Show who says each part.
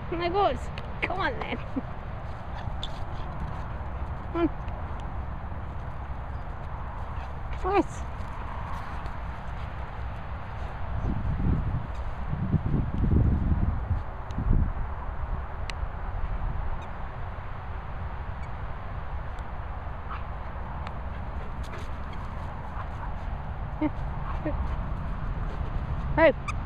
Speaker 1: Oh my God. Come on then. Come on. Right. Hey.